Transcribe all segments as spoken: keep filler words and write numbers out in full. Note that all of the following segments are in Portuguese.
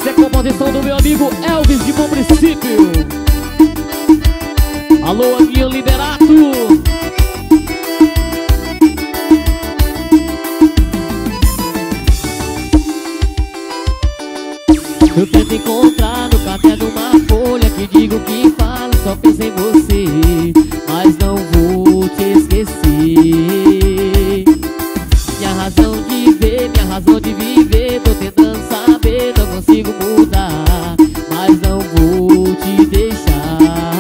Essa é a composição do meu amigo Elvis de Bom Princípio. Alô, Aguinho Liberato. Eu tento encontrar no caderno uma folha que digo que falo, só penso em você, mas não vou te esquecer. Minha razão de ver, minha razão de viver, tô tentando saber, não consigo mudar, mas não vou te deixar.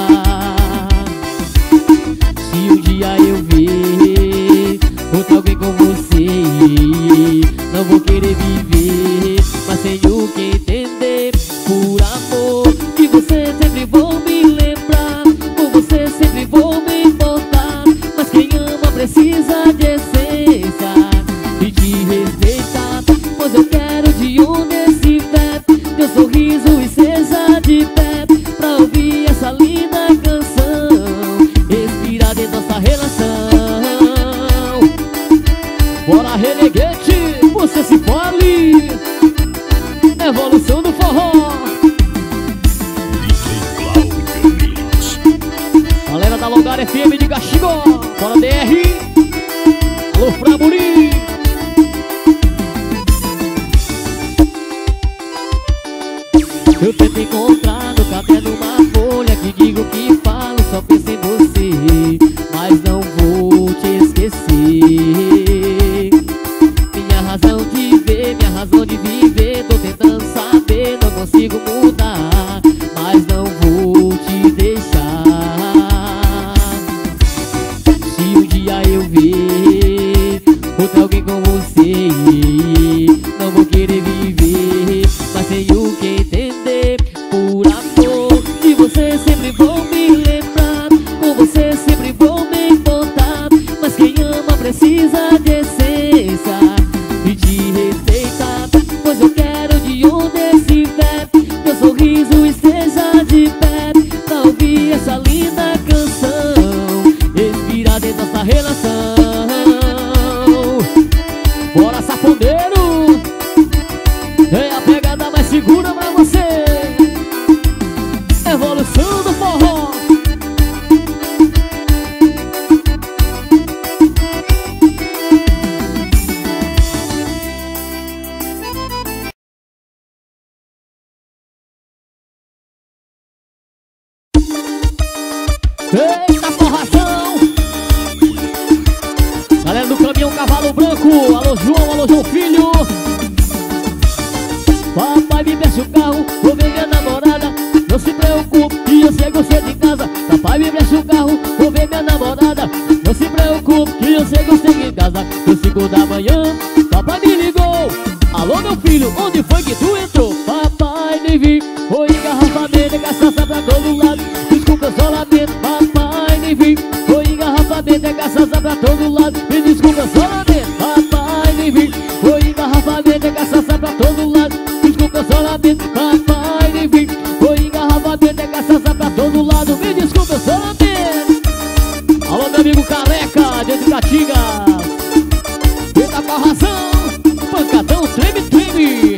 Se um dia eu ver outro alguém com você, não vou querer viver, mas tenho que entender, por amor de você sempre vou me lembrar, por você sempre vou me importar, mas quem ama precisa de essência e te respeitar, pois eu quero de onde estiver teu sorriso e seja de pé, pra ouvir essa linda canção, respirar em nossa relação. Bora, Reneguete, você se fale. Evolução do forró. Galera da Longar F M de Caxigó, bora D R. Alô, Framuri. Eu tento encontrar no caderno uma folha que digo que falo, só penso em você, mas não vou te esquecer. Minha razão de ver, minha razão de viver, tô tentando saber, não consigo mudar, mas não vou te deixar. Se um dia eu ver outro alguém com você, não vou querer viver, mas tenho que entender, por amor de você sempre vou me lembrar, por você sempre vou me importar, mas quem ama precisa de essência e te respeitar, pois eu quero de onde estiver teu sorriso esteja de pé, pra ouvir essa linda canção, respirar em nossa relação. Bora, safoneiro, é a pegada mais segura pra você. Evolução do forró. Eita forração! Galera do caminhão Cavalo Branco, alô João, alô João Filho. Papai me peça o carro, vou ver minha namorada, não se preocupe, que eu sei que você de casa. Papai me peça o carro, vou ver minha namorada, não se preocupe, que eu sei que você de casa. No cinco da manhã, papai me ligou. Alô meu filho, onde foi que tu entrou? Papai nem vi, foi engarrafamento, cachaça pra todo lado. Desculpa, eu só lamento, papai nem vi, foi engarrafamento, é cachaça pra todo lado. Me desculpa, eu só lamento, papai nem vi, foi engarrafamento, é cachaça pra todo lado. Desculpa, eu só lamento, papai nem vi, foi engarrafamento, é cachaça pra todo lado. Me desculpa, eu só lamento. Alô meu amigo Careca, de Caatinga, eita forração, pancadão, treme, treme.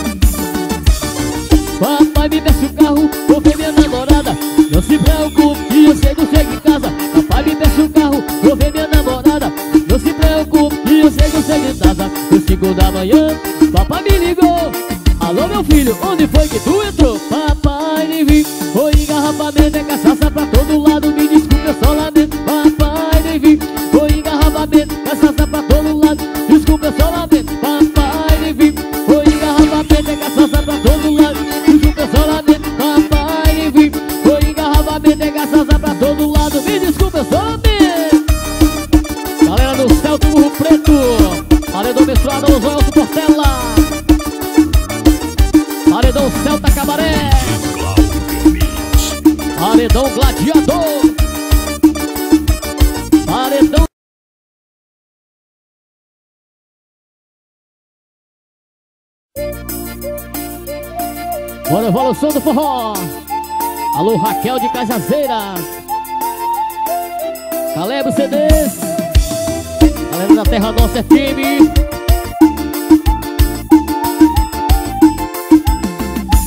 Papai me peça o carro, vou ver minha namorada, não se preocupe, que eu sei que chego em casa. Papai me peça o carro, vou ver minha namorada, não se preocupe, que eu sei que chego em casa. No cinco da manhã, papai me ligou. Alô meu filho, onde foi que tu entrou? Papai nem vi, foi engarrafamento, é cachaça pra todo lado. Me desculpe, eu só lamento, papai nem vi, foi engarrafamento, cachaça pra todo lado. Desculpa, eu só lamento, papai nem vi, foi engarrafamento, é cachaça pra todo lado. Desculpa, eu só lamento, papai nem vi, foi engarrafamento, é cachaça pra todo lado. Me desculpa, eu só lamento. Galera do céu do Burro Preto, paredão mestrado, Alô Joelson Portela, paredão Celta Cabaré, paredão Gladiador, paredão. Bora, evolução do forró. Alô Raquel de Cajazeiras, Caleb C Ds, galera da Terra Nossa F M.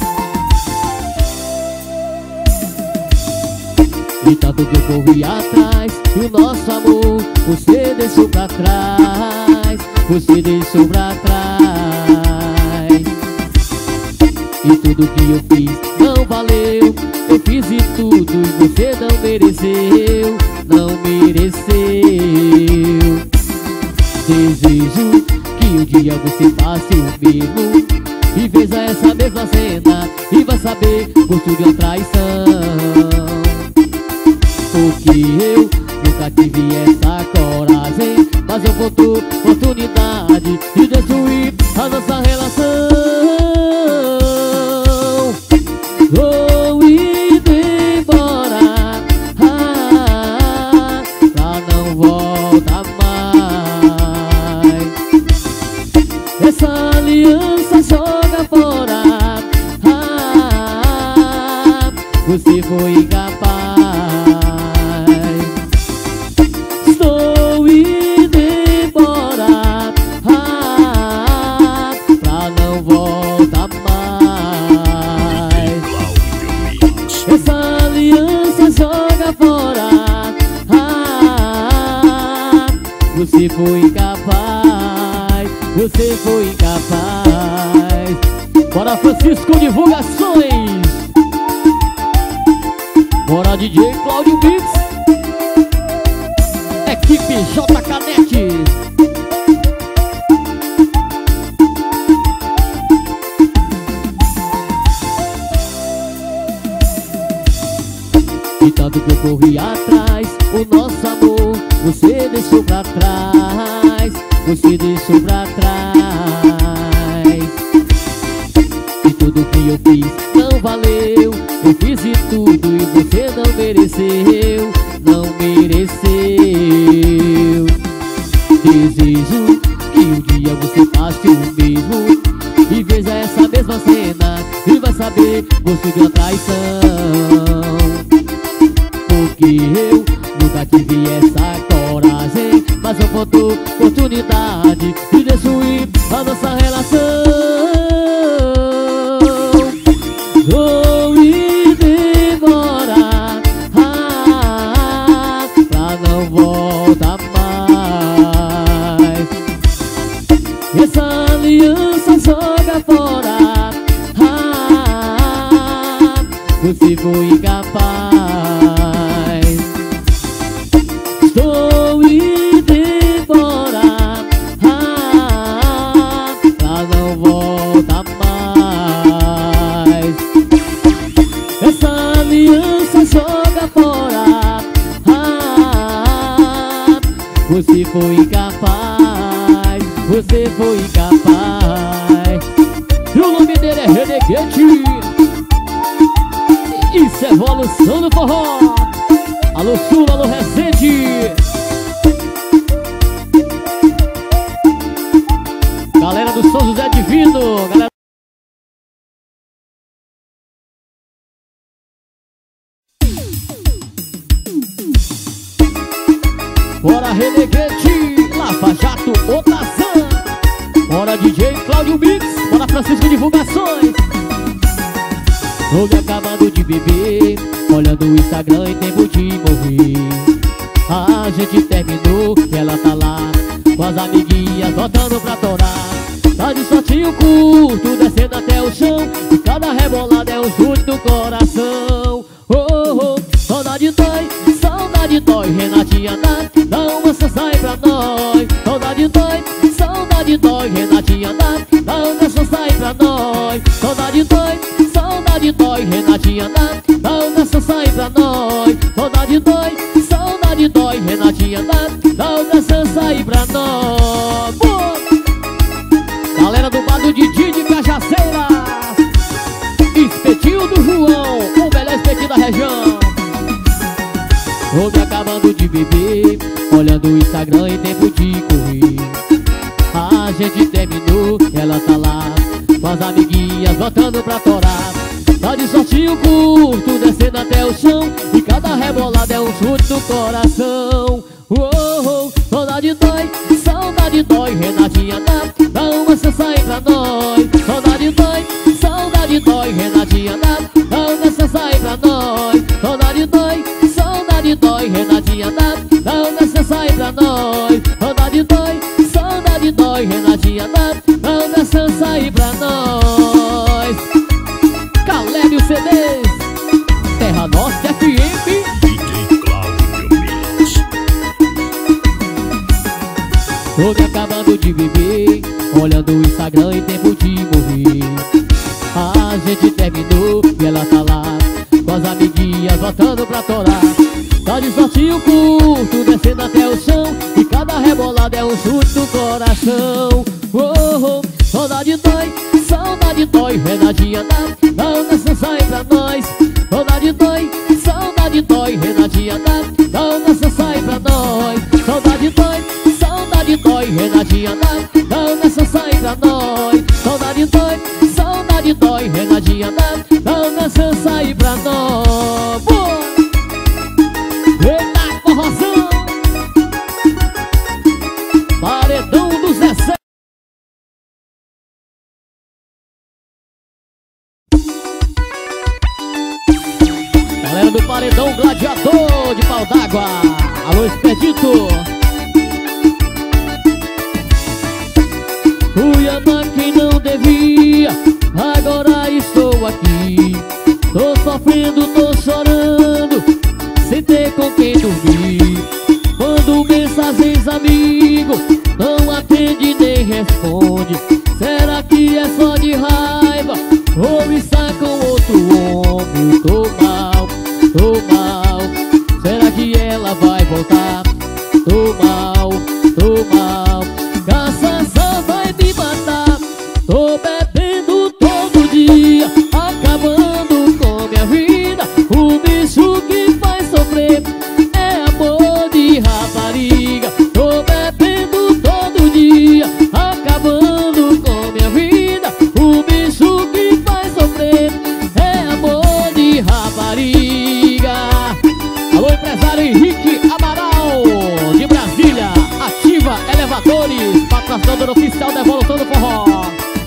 E tanto que eu corri atrás, e o nosso amor você deixou pra trás, você deixou pra trás. E tudo que eu fiz não valeu, eu fiz de tudo e você não mereceu, não mereceu. Desejo que um dia você faça o mesmo e veja essa mesma cena e vai saber gosto de uma traição. Porque eu nunca tive essa coragem, mas eu vou ter oportunidade de destruir a nossa relação. Vou indo embora, ah, pra não voltar mais. Essa aliança joga fora, ah, você foi incapaz. Estou indo embora, ah, pra não voltar mais. Essa aliança joga fora, ah, você foi incapaz, você foi incapaz. Bora, Francisco Divulgações. Bora, D J Claudio Mix. Equipe J Canete. E tanto que eu corri atrás, o nosso amor você deixou pra trás, você deixou pra trás. E tudo que eu fiz não valeu, eu fiz de tudo e você não mereceu, não mereceu. Desejo que um dia você faça o mesmo e veja essa mesma cena e vai saber gosto de uma traição. Porque eu nunca tive essa coragem, mas eu vou ter oportunidade de destruir a nossa relação. Vou indo embora, ah, pra não voltar mais. Essa aliança joga fora, ah, você foi incapaz. Estou indo embora, ah, pra não voltar mais. Essa aliança joga fora, ah, você foi incapaz, você foi incapaz. E o nome dele é Renegade. Isso é evolução do forró. Alô Sul, alô Resende. Galera do São José Divino, galera. Bora Renegade, Lava Jato, Otazan. Bora D J Claudio Mix, bora Francisco Divulgações. Tô me acabando de beber, olhando o Instagram em tempo de morrer. A gente terminou, ela tá lá com as amiguinhas voltando pra torar. Tá de shortinho curto, descendo até o chão, e cada rebolada é um chute no coração. Oh, oh, oh, saudade dói, saudade dói, Renatinha dá, dá uma sai pra nós. Saudade dói, saudade dói, Renatinha dá, dá uma sai pra nós. Saudade dói, saudade dói, Renatinha dá, dá uma sai pra nós. Saudade dói, saudade dói, Renatinha dá, dá uma sai pra nós. Boa! Galera do bar do Didi de Cajaceira, espetinho do João, o melhor espetinho da região. Tô me acabando de beber, olhando o Instagram em tempo de correr. A gente terminou, ela tá lá com as amiguinhas voltando pra torar. Tá de shortinho curto, descendo até o chão, e cada rebolada é um chute no coração. Oh, oh, saudade dói, saudade dói, Renatinha dá, dá uma sai pra nós. Saudade dói, saudade dói, Renatinha dá, dá uma sai pra nós. Saudade dói, saudade dá, dá uma dessa aí pra nós. Saudade dói, saudade dói, Renatinha dá, dá uma dessa aí pra nós. Calébio C Ds, Terra Norte F M. Tô me acabando de viver, olhando o Instagram em tempo de morrer. A gente terminou e ela tá lá com as amiguinhas voltando pra torar. Tá de sortinho curto, descendo até o chão, e cada rebolada é um chute no coração. Oh, oh, saudade dói, saudade dói, Renatinha dá, dá uma dessa aí pra nós. Saudade dói, saudade dói, Renatinha dá, dá uma dessa aí pra nós. Saudade dói, saudade dói, Renatinha dá, dá uma dessa aí pra nós. Saudade dói, saudade dói, Renatinha dá, dá uma dessa aí pra nós. Boa! Eita, corrosão! Paredão do Zezé. Galera do Paredão Gladiador de Pau d'Água. Alô, Expedito. Fui amar quem não devia, agora estou aqui. Tô sofrendo, tô chorando, sem ter com quem dormir. Mando mensagens, amigo, não atende nem responde. Será que é só de raiva ou está com outro homem? Tô mal, tô mal, será que ela vai voltar? Tô mal, tô mal, cansação vai me matar. Tô bebendo todo dia, acabando com minha vida. O bicho que faz sofrer é amor de rapariga. Tô bebendo todo dia, acabando com minha vida. O bicho que faz sofrer é amor de rapariga. Alô, empresário Henrique Amaral, de Brasília. Ativa Elevadores, patrocinador oficial da Evolução do Forró.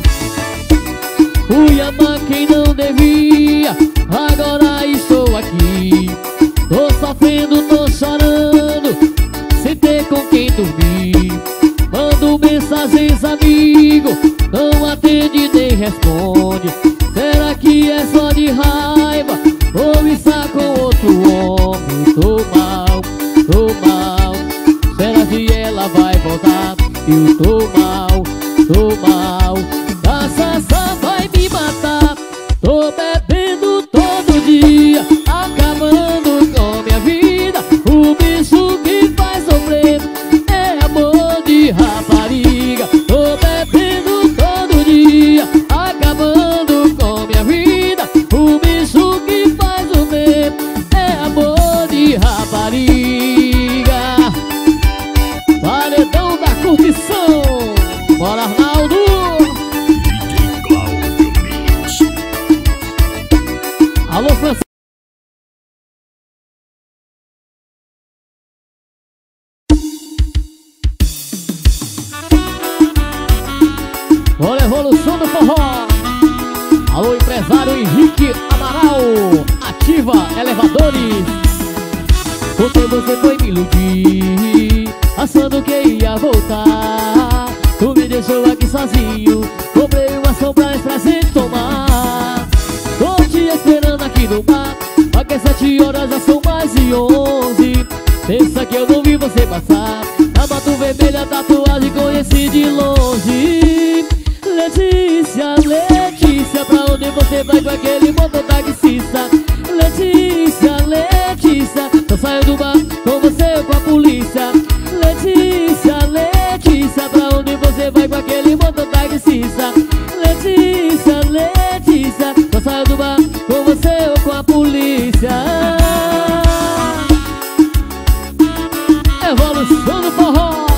Fui amar quem não devia, agora estou aqui. Tô sofrendo, tô chorando, sem ter com quem dormir. Mando mensagens, amigo, não atende nem responde. Será que é só de raiva ou está com outro homem? Tô mal, tô mal, será que ela vai voltar? Eu tô mal, tô mal, cansação vai me matar. Tô bebendo todo dia, acabando com minha vida. O bicho que faz sofrer é amor de rapariga. Tô bebendo todo dia, acabando com minha vida. O bicho que faz sofrer é amor de rapariga. Paredão da curtição, bora Arnaldo. Alô, Francisco. Olha a evolução do forró. Alô, empresário Henrique Amaral, Ativa Elevadores. Porque você foi me iludir, achando que ia voltar. Tu me deixou aqui sozinho, comprei uma sombra pra gente tomar. Tô te esperando aqui no bar, porque às sete horas já são mais de onze. Pensa que eu não vi você passar, na Mato Vermelha, tatuagem conheci de longe. Letícia, Letícia, pra onde você vai com aquele mototaxista? Letícia, Letícia, só saio do bar com você ou com a polícia. Letícia, Letícia, pra onde você vai com aquele mototaxista? Letícia, Letícia, só saio do bar com você ou com a polícia. Evolução do forró.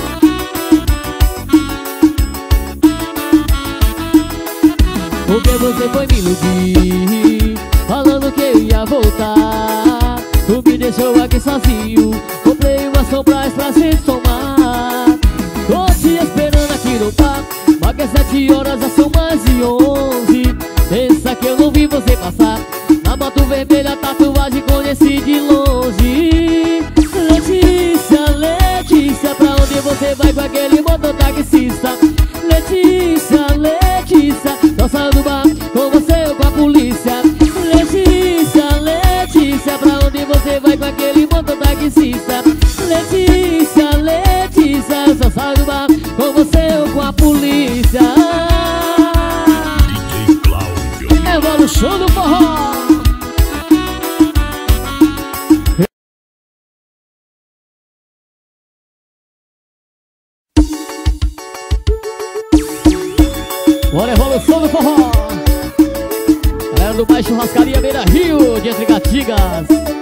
Porque você foi me iludir, falando que eu ia voltar. Tu me deixou aqui sozinho, comprei umas sombras pra gente tomar. Tô te esperando aqui no bar, porque às sete horas já são mais de onze. Pensa que eu não vi você passar, na Mato Vermelha, tatuagem conheci de longe. Letícia, Bora, evolução do forró. Galera do Mais Churrascaria Beira Rio, de Entre Gatigas.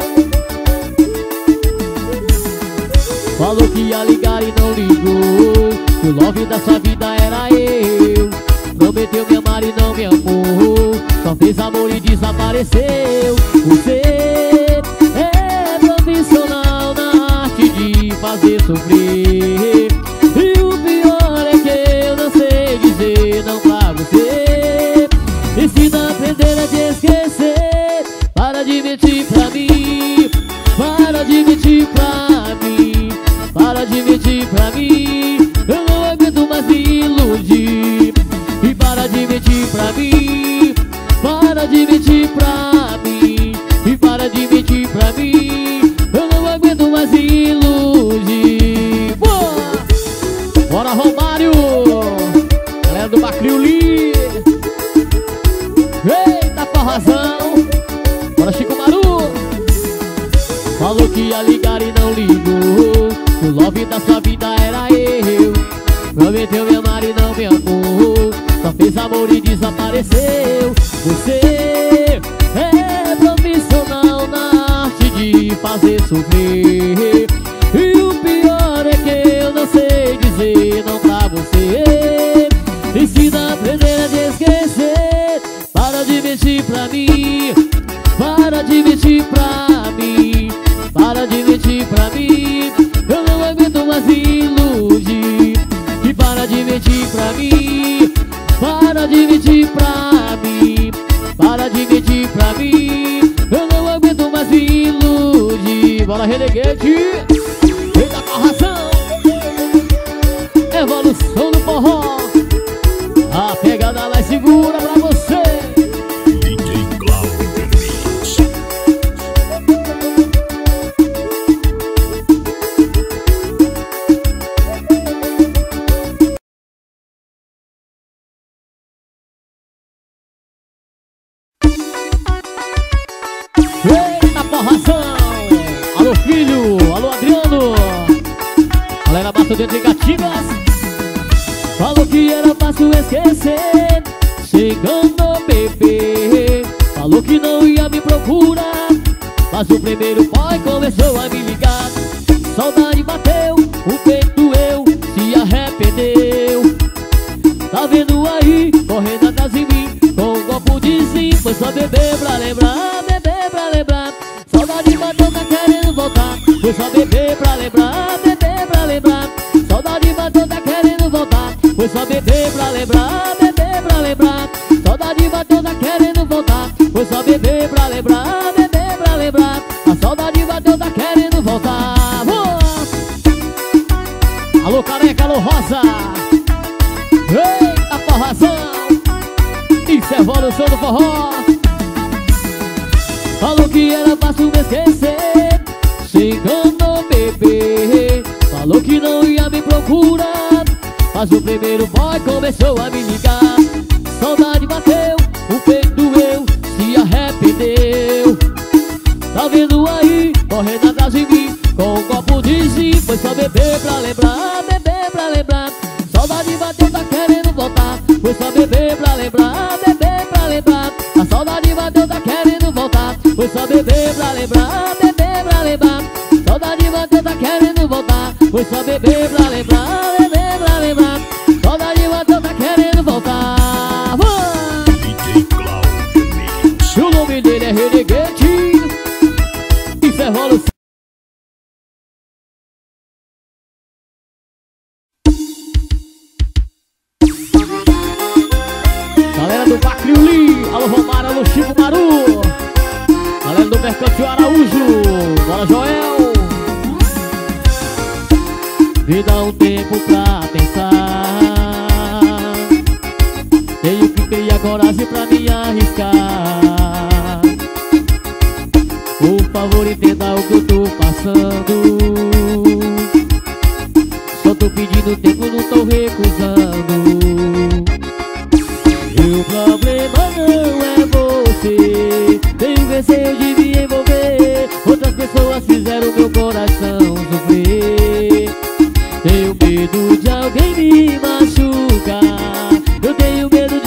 Falou que ia ligar e não ligou, que o love da sua vida era eu. Prometeu me amar e não me amou, só fez amor e desapareceu. Você é profissional na arte de fazer sofrer, e o pior é que eu não sei dizer não pra você. E se não aprender a te esquecer, para de mentir pra mim, para de mentir pra mim, para de mentir pra mim. Eu não aguento mais me iludir. E para de mentir pra mim, para de mentir pra mim, e para de mentir pra mim. Eu não aguento mais me iludir. Boa! Bora, Romário! Galera do Bacriuli! Eita, forrazão! Bora, Chico Maru! Falou que ia ligar e não ligou, o love da sua vida era eu. Prometeu me amar e não me amou, só fez amor e desapareceu. Você é profissional na arte de fazer sofrer, e o pior é que eu não sei dizer não pra você. Ensina a aprender a te esquecer, para de mentir pra mim, para de mentir pra mim, para de mentir pra mim. Eu não aguento mais me iludir. E para de mentir pra mim, para de mentir pra mim, para de mentir pra mim. Eu não aguento mais me iludir. Bora, Renegade! Eita, corração! Evolução do forró. A pegada mais segura pra você. D J Cláudio Mix. Eita, porração! Alô, filho! Alô, Adriano! Galera, massa dentro de Gatigas. Falou que era fácil esquecer, chegando bebê. Falou que não ia me procurar, mas o primeiro boy começou a me ligar. Saudade bateu, o peito eu se arrependeu. Tá vendo aí, correndo atrás de mim, com um copo de sim. Foi só beber pra lembrar, beber pra lembrar. Saudade bateu, tá querendo voltar. Foi só beber pra lembrar, beber pra lembrar. Saudade bateu, tá querendo voltar. Foi só beber pra lembrar, beber pra lembrar. Saudade bateu, tá querendo voltar. Foi só beber pra lembrar, beber pra lembrar. A saudade bateu, tá querendo voltar. Boa! Alô, careca, alô, rosa. Eita, forrazão. Isso é evolução do forró. Falou que era fácil me esquecer, chegando bebê. Falou que não ia me procurar, mas o primeiro boy começou a me ligar. Saudade bateu, o peito doeu, se arrependeu. Tá vendo aí, correndo atrás de mim, com um copo de gin. Foi só beber pra lembrar, beber pra lembrar. Saudade bateu, tá querendo voltar. Foi só beber pra lembrar, beber pra lembrar. A saudade bateu, tá querendo voltar. Foi só beber pra lembrar, beber pra lembrar. Saudade bateu, tá querendo voltar. Foi só beber pra lembrar, beber pra lembrar. Saudade bateu, tá querendo voltar. D J Cláudio Mix. O nome dele é Renegade. Isso é evolução. Galera do Bacriuli, alô Romário, alô Chico Maru. Galera do Mercantil Araújo, bora Joel. Me dá um tempo pra pensar, tenho que criar coragem pra me arriscar. Por favor, entenda o que eu tô passando. Só tô pedindo tempo, não tô recusando. Meu problema não é você, tenho receio de me envolver. Outras pessoas fizeram meu coração sofrer. Tenho medo de alguém me machucar, eu tenho medo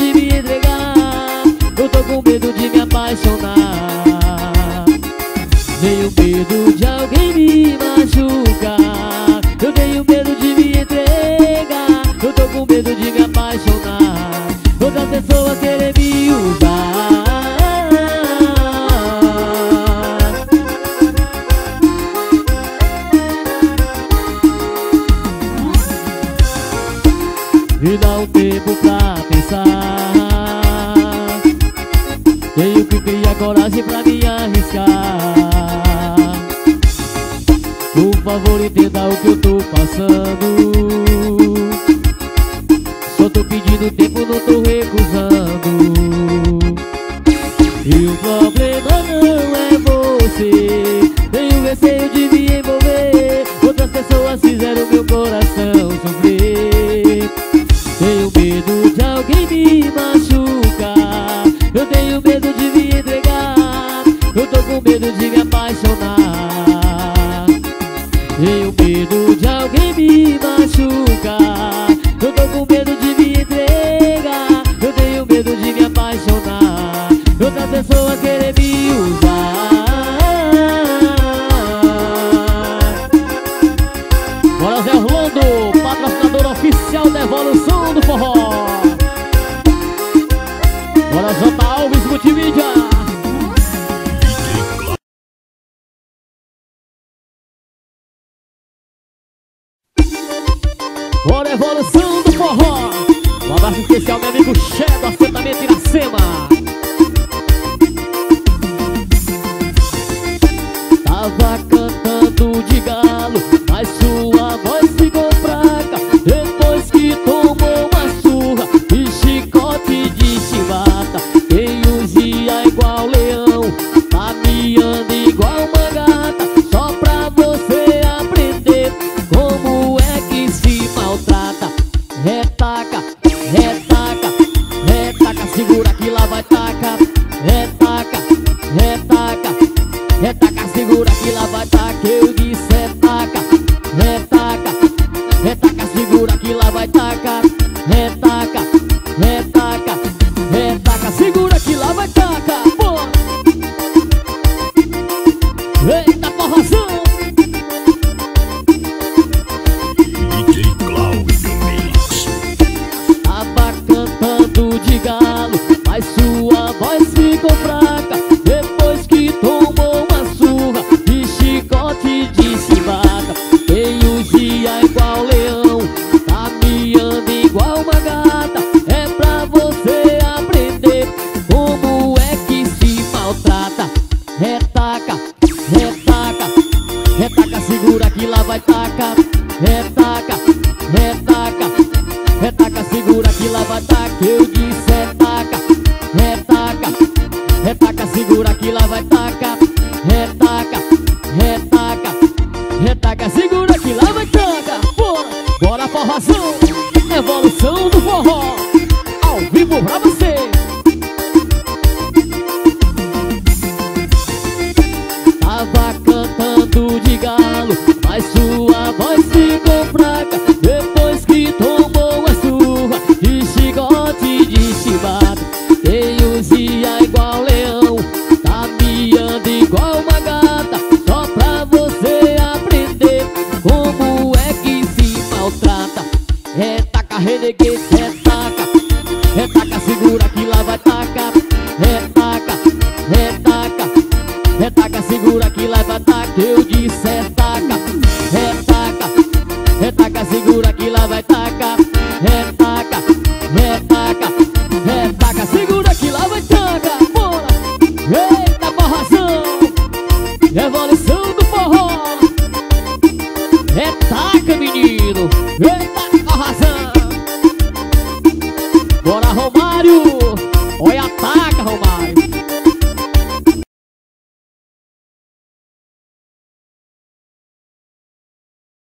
tenho medo de me entregar, eu tô com medo de me apaixonar, outra pessoa querer me usar. Me dá um tempo pra pensar, tenho que criar coragem pra me arriscar. Por favor, entenda o que eu tô passando, só tô pedindo tempo, não tô recusando. E o problema não é você, tenho receio de me envolver, outras pessoas fizeram meu coração sofrer. Tenho medo de alguém me machucar, eu tenho medo de me entregar, eu tô com medo de me apaixonar. Tenho medo de alguém me machucar, eu tô com medo de me entregar, eu tenho medo de me apaixonar, outra pessoa querer me usar. Bora, Zé Orlando, patrocinador oficial da Evolução do Forró. Bora, J. Alves Multimídia. Bora, Evolução do Forró. Um abraço especial, meu amigo Chedo, assentamento Iracema. Tava cantando de galo, mas sua voz ficou fraca depois que tomou uma surra e chicote de chibata. Quem usia igual leão, tá miando igual uma gata, só pra você aprender como é que se maltrata. Retaca, retaca, retaca, segura que lá vai taca. Retaca, retaca, retaca, segura que lá vai taca. Eu disse retaca, retaca, retaca, segura que lá vai taca. Retaca, retaca, retaca, segura que lá vai taca. Bora! Eita porrazão! D J Cláudio Mix. Tava cantando de galo, mas sua voz ficou fraca depois que tomou uma surra e chicote de chibata. Quem usia igual leão, tá miando igual uma gata, é pra você aprender como é que se maltrata. Retaca, retaca, retaca, segura que lá vai taca. Retaca, retaca, retaca, segura que lá vai taca. Eu disse retaca, retaca, retaca, segura que lá vai taca. Retaca, retaca, retaca, segura que lá vai taca. Bora, bora forrozão, Evolução do Forró, ao vivo pra você. Tava cantando de galo, mas sua voz ficou fraca depois que tomou a surra e chicote de chibata. Quem usia igual leão, tá miando igual uma gata, só pra você aprender como é que se maltrata. Retaca, reneguete, retaca, retaca, segura que lá vai taca. Retaca, retaca, retaca, segura que lá vai taca. Eu disse retaca, retaca, retaca, segura que lá vai taca. Retaca, retaca, retaca, segura que lá vai taca. Bora! Eita porrazão, Evolução do Forró. Retaca, menino. Eita.